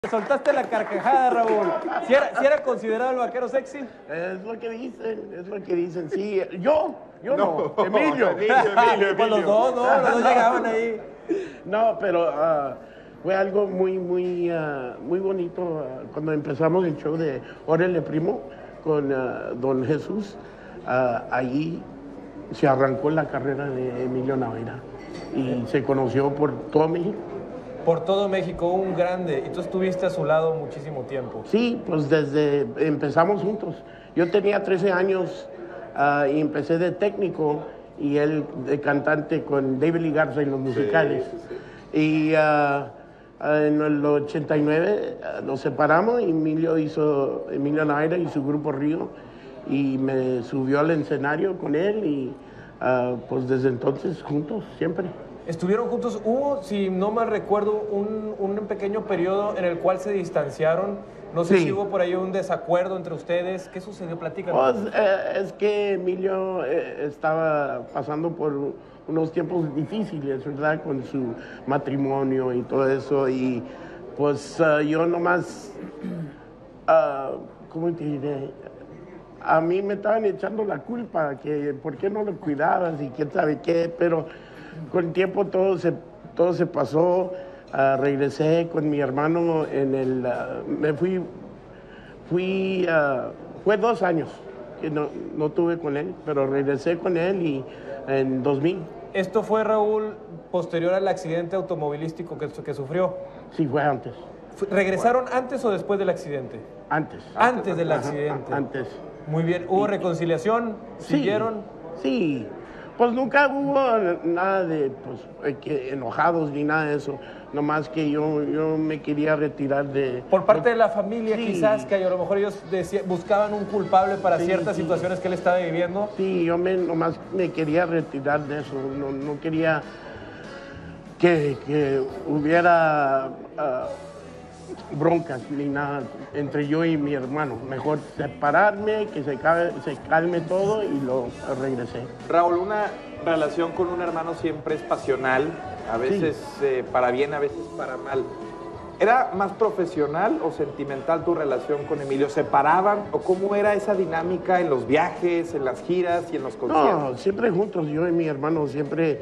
Soltaste la carcajada, Raúl. ¿Si era considerado el vaquero sexy? Es lo que dicen, sí. Yo no. Emilio. Pues los dos llegaban ahí. No, pero fue algo muy bonito cuando empezamos el show de Órale Primo con Don Jesús. Ahí se arrancó la carrera de Emilio Navaira y se conoció por todo México. Por todo México, un grande. Y tú estuviste a su lado muchísimo tiempo. Sí, pues desde empezamos juntos. Yo tenía 13 años y empecé de técnico y él de cantante con David Lee Garza en los musicales. Y en el 89 nos separamos y Emilio Navaira y su grupo Río y me subió al escenario con él y pues desde entonces juntos, siempre. Estuvieron juntos, hubo, si no mal recuerdo, un pequeño periodo en el cual se distanciaron. No sé si hubo por ahí un desacuerdo entre ustedes. ¿Qué sucedió? Platícanos. Pues, es que Emilio estaba pasando por unos tiempos difíciles, ¿verdad? Con su matrimonio y todo eso. Y pues yo nomás, ¿cómo te diré? A mí me estaban echando la culpa, que por qué no lo cuidabas y quién sabe qué, pero con el tiempo todo se pasó. Regresé con mi hermano fue 2 años que no tuve con él, pero regresé con él y en 2000. ¿Esto fue, Raúl, posterior al accidente automovilístico que sufrió? Sí, fue antes. ¿Regresaron antes o después del accidente? Antes. Antes del accidente. Antes. Muy bien. ¿Hubo reconciliación? ¿Siguieron? Sí. Pues nunca hubo nada de enojados ni nada de eso. Nomás que yo me quería retirar de... Por parte de la familia, sí. Quizás, que a lo mejor ellos buscaban un culpable para ciertas situaciones que él estaba viviendo. Sí, yo nomás me quería retirar de eso. No quería que hubiera broncas ni nada entre yo y mi hermano. Mejor separarme, que se calme todo y lo regresé. Raúl, una relación con un hermano siempre es pasional, a veces para bien, a veces para mal. ¿Era más profesional o sentimental tu relación con Emilio? ¿Separaban o cómo era esa dinámica en los viajes, en las giras y en los conciertos? No, siempre juntos, yo y mi hermano siempre...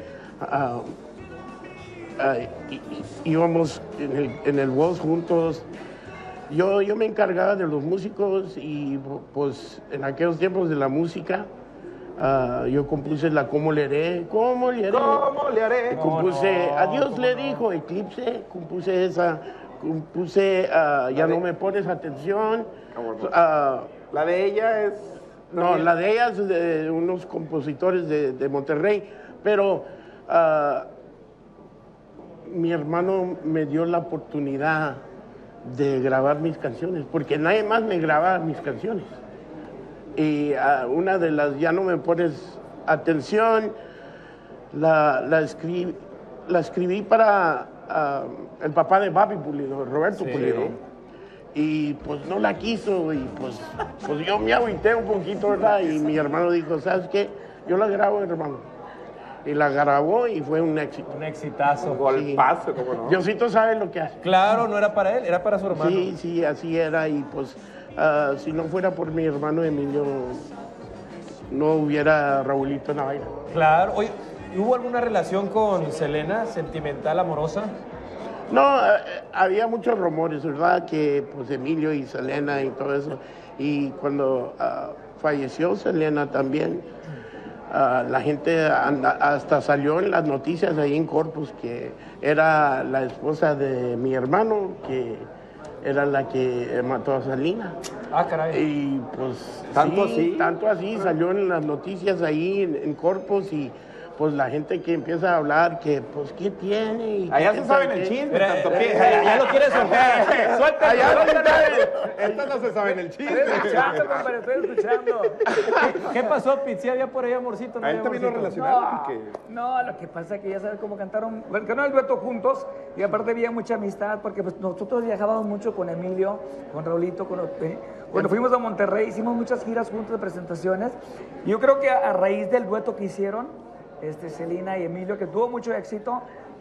íbamos en el voz juntos. Yo me encargaba de los músicos y pues en aquellos tiempos de la música yo compuse la ¿Cómo le haré? ¿Cómo le haré? ¿Cómo le haré? Compuse Adiós le dijo, Eclipse, compuse esa, Ya no me pones atención. La de ella es... No, la de ella es de unos compositores de Monterrey, pero mi hermano me dio la oportunidad de grabar mis canciones, porque nadie más me grababa mis canciones. Y una de las Ya no me pones atención, la escribí para el papá de Bobby Pulido, Roberto Pulido. Y pues no la quiso y pues yo me agüité un poquito, ¿verdad? Y mi hermano dijo, ¿sabes qué? Yo la grabo, hermano. Y la grabó y fue un éxito. Un exitazo. Un golpazo, ¿cómo no? Diosito sabe lo que hace. Claro, no era para él, era para su hermano. Sí, así era. Y pues, si no fuera por mi hermano Emilio, no hubiera Raúlito Navaira. Claro. Oye, ¿hubo alguna relación con Selena, sentimental, amorosa? No, había muchos rumores, ¿verdad? Que pues Emilio y Selena y todo eso. Y cuando falleció Selena también, la gente hasta salió en las noticias ahí en Corpus que era la esposa de mi hermano, que era la que mató a Selena. Ah, caray. Y pues tanto así salió en las noticias ahí en Corpus y pues la gente que empieza a hablar que pues ¿qué tiene? Y allá se saben el chisme, tanto pie. Ya lo quieres soltar. Suéltalo. Estos no se saben el chisme. Estoy escuchando. ¿Qué pasó, Pizzi? ¿Había por ahí amorcito? ¿A él también lo relacionaron? No, lo que pasa es que ya sabes cómo cantaron, cantaron el dueto juntos y aparte había mucha amistad porque pues, nosotros viajábamos mucho con Emilio, con Raulito, cuando fuimos a Monterrey hicimos muchas giras juntos de presentaciones. Y yo creo que a raíz del dueto que hicieron, Selena y Emilio, que tuvo mucho éxito,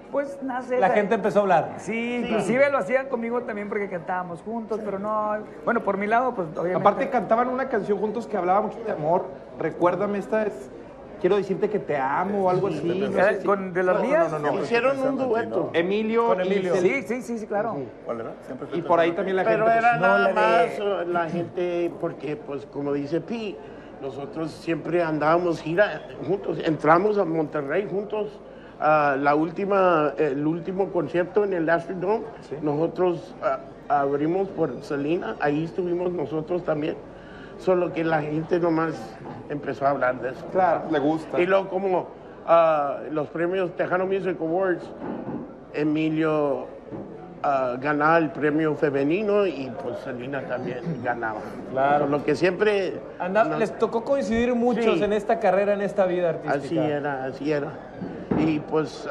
pues nace... La gente empezó a hablar. Sí, inclusive lo hacían conmigo también porque cantábamos juntos, pero no... Bueno, por mi lado, pues obviamente... Aparte cantaban una canción juntos que hablaba mucho de amor. Recuérdame, esta es... Quiero decirte que te amo o algo así. No sé si- ¿Con de las mías? No. Hicieron un dueto. Emilio. Con Emilio. Sí, claro. ¿Cuál era? Siempre estoy Y por ahí también la Pero gente. era pues, nada más la gente, porque pues como dice Pi, nosotros siempre andábamos gira juntos, entramos a Monterrey juntos. El último concierto en el Astrodome, nosotros abrimos por Selena, ahí estuvimos nosotros también. Solo que la gente nomás empezó a hablar de eso. Claro, le gusta. Y luego como los premios Tejano Music Awards, Emilio ganaba el premio femenino y pues Selena también ganaba. Claro. Por lo que siempre... Les tocó coincidir muchos Sí. en esta carrera, en esta vida artística. Así era. Y pues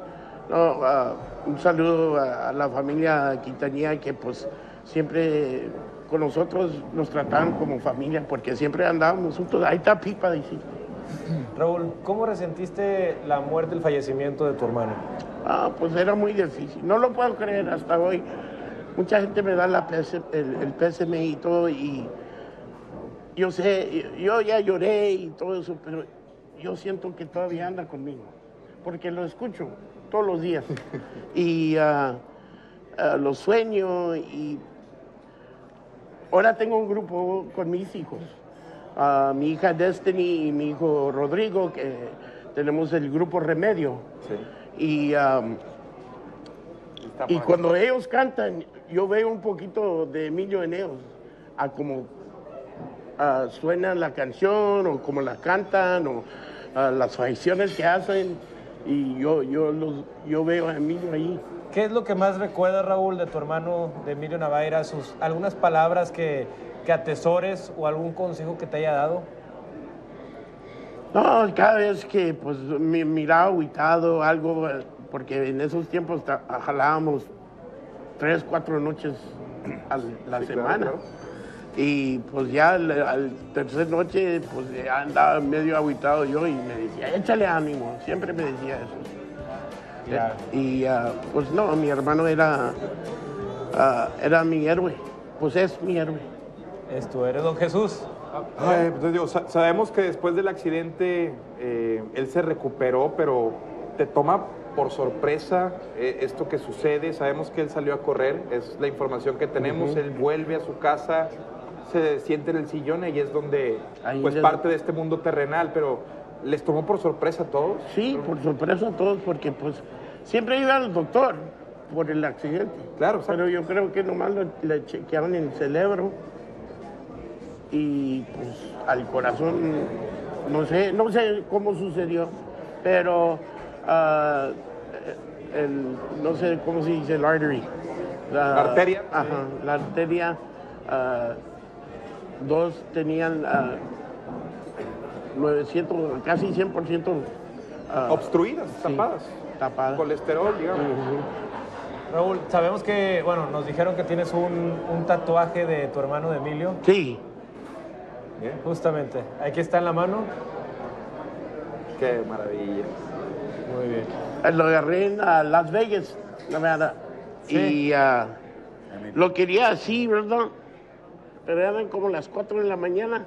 un saludo a la familia Quintanilla que pues siempre con nosotros nos trataban como familia porque siempre andábamos juntos. Ahí está Pipa, dice. Raúl, ¿cómo resentiste la muerte, el fallecimiento de tu hermano? Pues era muy difícil. No lo puedo creer hasta hoy. Mucha gente me da el pésame y todo y yo sé, yo ya lloré y todo eso, pero yo siento que todavía anda conmigo porque lo escucho todos los días y lo sueño y ahora tengo un grupo con mis hijos, mi hija Destiny y mi hijo Rodrigo, que tenemos el grupo Remedio. Sí. Y cuando ellos cantan, yo veo un poquito de Emilio en ellos, a cómo suena la canción o cómo la cantan o las facciones que hacen y yo veo a Emilio ahí. ¿Qué es lo que más recuerdas, Raúl, de tu hermano, de Emilio Navaira? ¿Algunas palabras que atesores o algún consejo que te haya dado? No, cada vez que pues me miraba agüitado, algo, porque en esos tiempos jalábamos 3, 4 noches a la semana. Claro. Y pues ya al tercer noche pues ya andaba medio agüitado yo y me decía, échale ánimo, siempre me decía eso. Claro. Y pues no, mi hermano era mi héroe, pues es mi héroe. Esto eres don Jesús. Ay, pues, digo, sabemos que después del accidente él se recuperó, pero te toma por sorpresa esto que sucede. Sabemos que él salió a correr, es la información que tenemos. Él vuelve a su casa, se siente en el sillón y es donde Ahí pues ya- parte de este mundo terrenal, pero ¿les tomó por sorpresa a todos? Sí, por sorpresa a todos, porque pues siempre iba al doctor por el accidente. Claro, exacto. Pero yo creo que nomás le chequearon el cerebro y pues al corazón, no sé cómo sucedió, pero no sé cómo se dice, el artery. La arteria. Ajá, la arteria, dos tenían 900, casi 100% Obstruidas, tapadas. tapadas. Colesterol, digamos. Raúl, sabemos que, bueno, nos dijeron que tienes un tatuaje de tu hermano de Emilio. Sí, Bien. Justamente, aquí está en la mano. Qué maravilla. Muy bien. lo agarré en Las Vegas, Nevada. Sí. Y lo quería así, ¿verdad? Pero eran como las 4 de la mañana.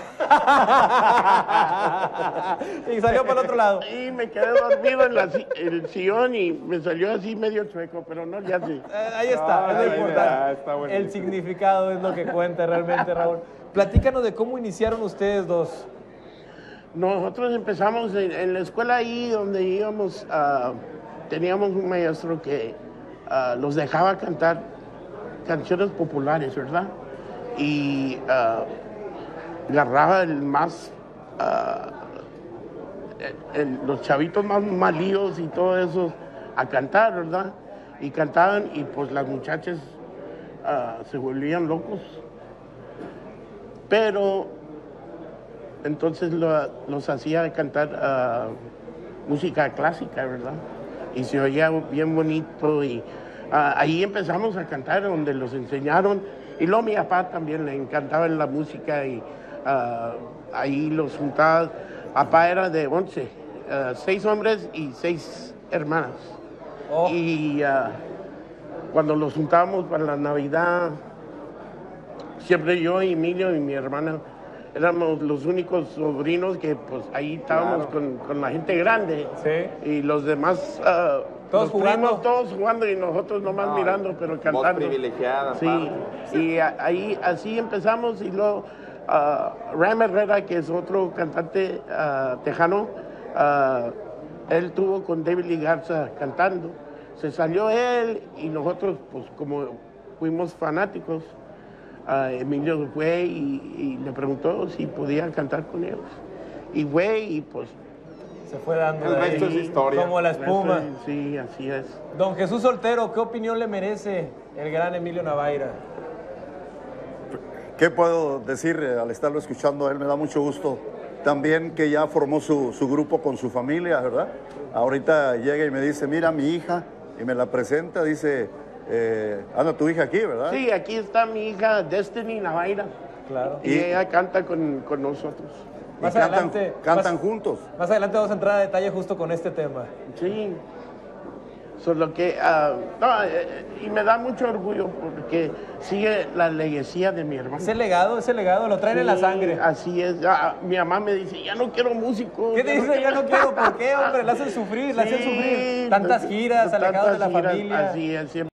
Y salió para el otro lado. Y me quedé dormido en el sillón y me salió así medio chueco, pero no, ya sí. Ahí está, es lo Ay, importante. está buenísimo. El significado es lo que cuenta realmente, Raúl. Platícanos de cómo iniciaron ustedes dos. Nosotros empezamos en la escuela ahí donde íbamos, teníamos un maestro que los dejaba cantar canciones populares, ¿verdad? Y agarraba los chavitos más malíos y todo eso a cantar, ¿verdad? Y cantaban y pues las muchachas se volvían locos. Pero entonces los hacía cantar música clásica, ¿verdad? Y se oía bien bonito y ahí empezamos a cantar donde los enseñaron. Y luego mi papá también le encantaba la música y ahí los juntaba. Papá era de 11, 6 hombres y 6 hermanas. Oh. Y cuando los juntábamos para la Navidad, siempre yo, Emilio y mi hermana éramos los únicos sobrinos que pues ahí estábamos con la gente grande. Sí. Y los demás, Todos los jugando. primos, todos jugando y nosotros nomás mirando, pero Voz cantando. privilegiada. Sí, aparte. y ahí así empezamos y luego Ram Herrera, que es otro cantante tejano, él tuvo con David Lee Garza cantando. Se salió él y nosotros, pues como fuimos fanáticos, Emilio fue y le preguntó si podía cantar con ellos. Y fue y pues... Se fue dando El de resto ahí, es historia. como la espuma. Sí, así es. Don Jesús Soltero, ¿qué opinión le merece el gran Emilio Navaira? ¿Qué puedo decir al estarlo escuchando a él? Me da mucho gusto. También que ya formó su grupo con su familia, ¿verdad? Ahorita llega y me dice, mira mi hija, y me la presenta, dice, anda tu hija aquí, ¿verdad? Sí, aquí está mi hija Destiny Navaira. Claro. Y ella canta con nosotros. Y Más cantan, adelante, cantan juntos. Más adelante vamos a entrar a detalle justo con este tema. Sí. Solo que, y me da mucho orgullo porque sigue la legacía de mi hermano. Ese legado, lo traen en la Sí, sangre. Así es. Mi mamá me dice, ya no quiero músicos. ¿Qué te dice? Ya no quiero, ¿por qué, hombre? La hacen sufrir, la hacen sufrir. Tantas giras, alejados de la tantas giras, familia. Así es, siempre.